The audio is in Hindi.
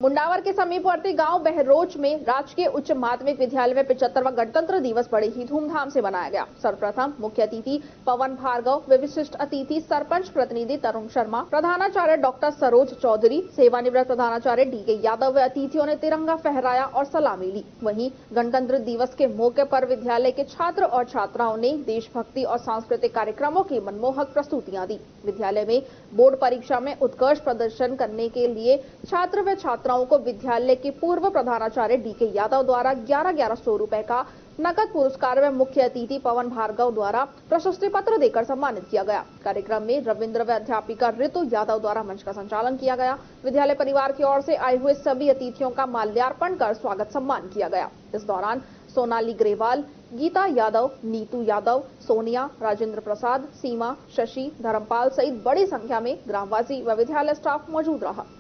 मुंडावर के समीपवर्ती गांव बहरोच में राजकीय उच्च माध्यमिक विद्यालय में 75वां गणतंत्र दिवस बड़े ही धूमधाम से मनाया गया। सर्वप्रथम मुख्य अतिथि पवन भार्गव, विशिष्ट अतिथि सरपंच प्रतिनिधि तरुण शर्मा, प्रधानाचार्य डॉक्टर सरोज चौधरी, सेवानिवृत्त प्रधानाचार्य डीके यादव व अतिथियों ने तिरंगा फहराया और सलामी ली। वहीं गणतंत्र दिवस के मौके पर विद्यालय के छात्र और छात्राओं ने देशभक्ति और सांस्कृतिक कार्यक्रमों की मनमोहक प्रस्तुतियां दी। विद्यालय में बोर्ड परीक्षा में उत्कृष्ट प्रदर्शन करने के लिए छात्र व छात्राओं को विद्यालय के पूर्व प्रधानाचार्य डीके यादव द्वारा 1100 रुपए का नकद पुरस्कार व मुख्य अतिथि पवन भार्गव द्वारा प्रशस्ति पत्र देकर सम्मानित किया गया। कार्यक्रम में रविंद्र व अध्यापिका ऋतु यादव द्वारा मंच का संचालन किया गया। विद्यालय परिवार की ओर से आए हुए सभी अतिथियों का माल्यार्पण कर स्वागत सम्मान किया गया। इस दौरान सोनाली ग्रेवाल, गीता यादव, नीतू यादव, सोनिया, राजेंद्र प्रसाद, सीमा, शशि, धर्मपाल सहित बड़ी संख्या में ग्रामवासी व विद्यालय स्टाफ मौजूद रहा।